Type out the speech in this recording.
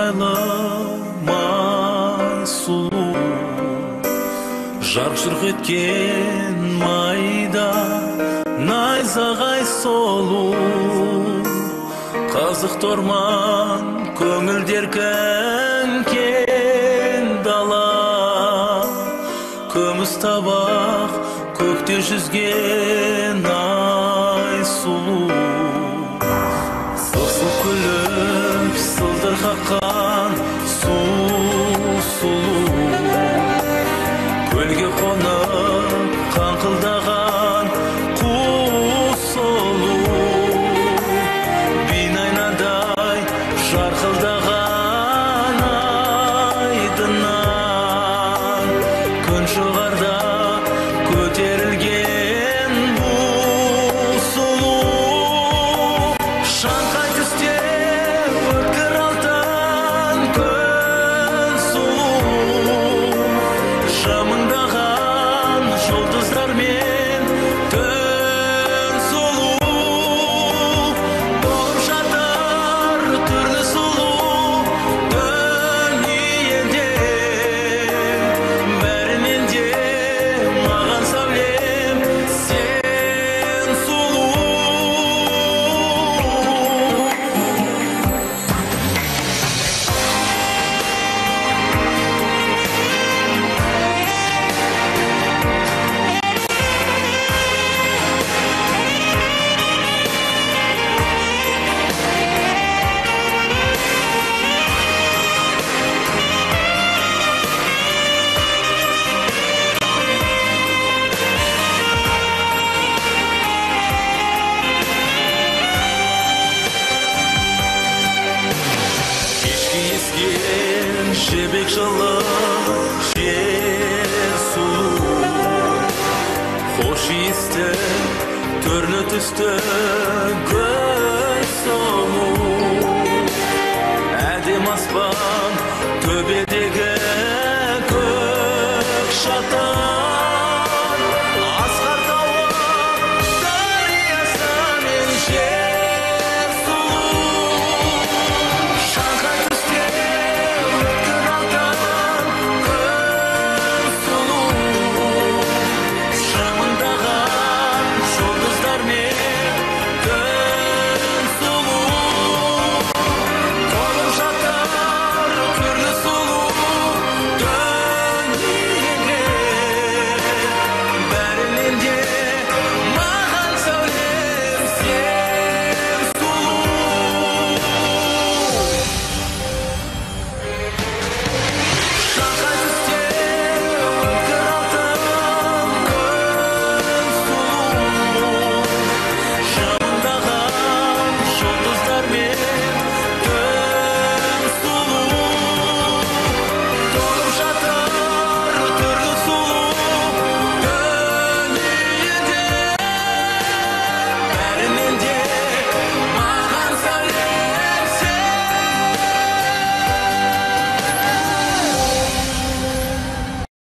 жайлымай сұлу, жарқ-жұрқ еткен майда найзағай солу, қазық торман көңілдеркен кен дала, көміс табақ көкте жүзген ай сұлу, сылсыл күліп сылдыр қаққан сұлу, көлге қонып қаңқылдаған құс солу, бейнайнадай жарқылдаған айдыннан, күн шығарда көтерілген бұл сұлу, шаңқай түсте өткір алтын күн сұлу, жамыңдаған жұлдыздармен түн сұлу, болып жатыр түрлі сұлу дүниеде, бәрінен де маған сәулем сен сұлу. Кешке ескен жебек жылы жер сұлу, хош иісті түрлі түсті гүл солу, әдем аспан төбедегі көк шатыр,